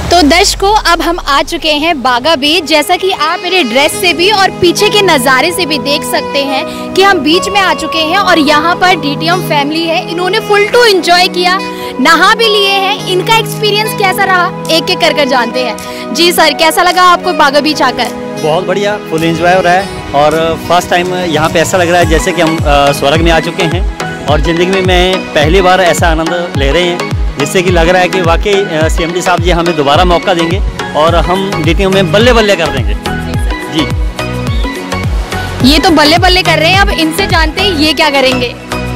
तो दर्शकों, अब हम आ चुके हैं बागा बीच। जैसा कि आप मेरे ड्रेस से भी और पीछे के नज़ारे से भी देख सकते हैं कि हम बीच में आ चुके हैं और यहाँ पर डीटीएम फैमिली है। इन्होंने फुल टू एंजॉय किया, नहा भी लिए हैं। इनका एक्सपीरियंस कैसा रहा एक एक कर जानते हैं। जी सर, कैसा लगा आपको बागा बीच आकर? बहुत बढ़िया, फुल एंजॉय हो रहा है और फर्स्ट टाइम यहाँ पे ऐसा लग रहा है जैसे कि हम स्वर्ग में आ चुके हैं और ज़िंदगी में मैं पहली बार ऐसा आनंद ले रहे हैं, जिससे कि लग रहा है कि वाकई सीएमडी साहब जी हमें दोबारा मौका देंगे और हम डीटीएम में बल्ले बल्ले कर देंगे। जी, ये तो बल्ले बल्ले कर रहे हैं, अब इनसे जानते हैं ये क्या करेंगे।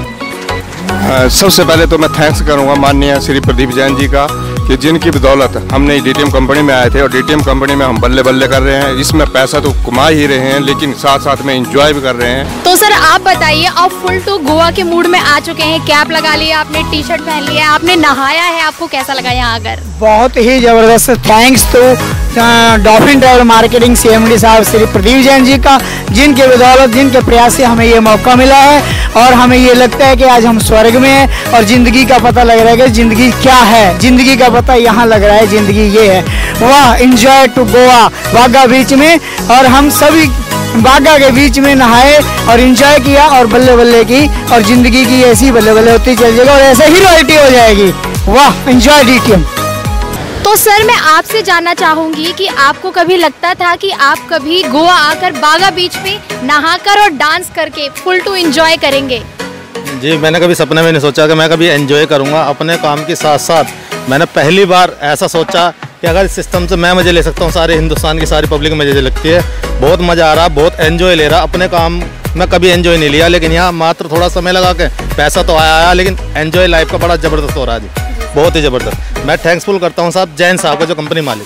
सबसे पहले तो मैं थैंक्स करूंगा माननीय श्री प्रदीप जैन जी का कि जिनकी बदौलत हमने डीटीएम कंपनी में आए थे और डीटीएम कंपनी में हम बल्ले बल्ले कर रहे हैं। इसमें पैसा तो कमा ही रहे हैं लेकिन साथ साथ में एंजॉय भी कर रहे हैं। तो सर आप बताइए, आप फुल टू गोवा के मूड में आ चुके हैं, कैप लगा लिया आपने, टी शर्ट पहन लिया, आपने नहाया है, आपको कैसा लगा यहाँ आकर? बहुत ही जबरदस्त। Thanks to Dolphin travel marketing CMD साहब श्री प्रदीप जैन जी का, जिनके बदौलत, जिनके प्रयास से हमें ये मौका मिला है और हमें ये लगता है कि आज हम स्वर्ग में हैं और ज़िंदगी का पता लग रहा है कि ज़िंदगी क्या है। ज़िंदगी का पता यहाँ लग रहा है, ज़िंदगी ये है। वाह, एंजॉय टू गोवा बागा बीच में। और हम सभी बागा के बीच में नहाए और एंजॉय किया और बल्ले बल्ले की और ज़िंदगी की ऐसी बल्ले बल्ले होती चल जाएगी और ऐसे ही रॉयल्टी हो जाएगी। वाह, एंजॉय डीटीएम। तो सर मैं आपसे जानना चाहूँगी कि आपको कभी लगता था कि आप कभी गोवा आकर बागा बीच पे नहाकर और डांस करके फुल टू एंजॉय करेंगे? जी, मैंने कभी सपने में नहीं सोचा कि मैं कभी एंजॉय करूँगा अपने काम के साथ साथ। मैंने पहली बार ऐसा सोचा कि अगर इस सिस्टम से मैं मज़े ले सकता हूँ, सारे हिंदुस्तान की सारी पब्लिक मज़े लगती है। बहुत मज़ा आ रहा, बहुत एंजॉय ले रहा। अपने काम में कभी एंजॉय नहीं लिया, लेकिन यहाँ मात्र थोड़ा समय लगा के पैसा तो आया, लेकिन एंजॉय लाइफ का बड़ा ज़बरदस्त हो रहा है जी, बहुत ही ज़बरदस्त। मैं थैंक्सफुल करता हूँ साहब जैन साहब का, जो कंपनी मालिक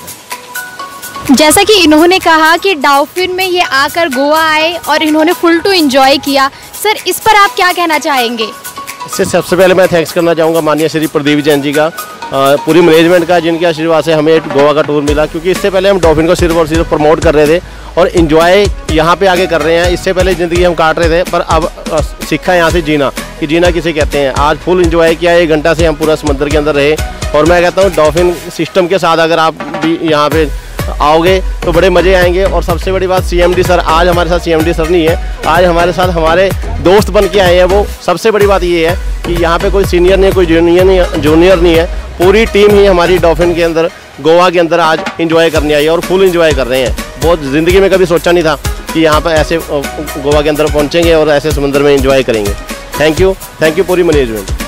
है। जैसा कि इन्होंने कहा कि डॉल्फिन में ये आकर गोवा आए और इन्होंने फुल टू एंजॉय किया, सर इस पर आप क्या कहना चाहेंगे? इससे सबसे पहले मैं थैंक्स करना चाहूँगा माननीय श्री प्रदीप जैन जी का, पूरी मैनेजमेंट का, जिनके आशीर्वाद से हमें गोवा का टूर मिला। क्योंकि इससे पहले हम डॉल्फिन को सिर्फ और सिर्फ प्रमोट कर रहे थे और एंजॉय यहाँ पे आगे कर रहे हैं। इससे पहले ज़िंदगी हम काट रहे थे, पर अब सीखा यहाँ से जीना, कि जीना किसे कहते हैं। आज फुल एंजॉय किया, 1 घंटा से हम पूरा समुद्र के अंदर रहे और मैं कहता हूँ डॉल्फिन सिस्टम के साथ अगर आप भी यहाँ पे आओगे तो बड़े मज़े आएंगे। और सबसे बड़ी बात, सीएमडी सर आज हमारे साथ सीएमडी सर नहीं है, आज हमारे साथ हमारे दोस्त बन के आए हैं। वो सबसे बड़ी बात ये है कि यहाँ पे कोई सीनियर नहीं है, कोई जूनियर नहीं है, पूरी टीम ही हमारी डॉल्फिन के अंदर गोवा के अंदर आज इंजॉय करने आई है और फुल इंजॉय कर रहे हैं। बहुत ज़िंदगी में कभी सोचा नहीं था कि यहाँ पर ऐसे गोवा के अंदर पहुँचेंगे और ऐसे समुद्र में इंजॉय करेंगे। थैंक यू पूरी मैनेजमेंट।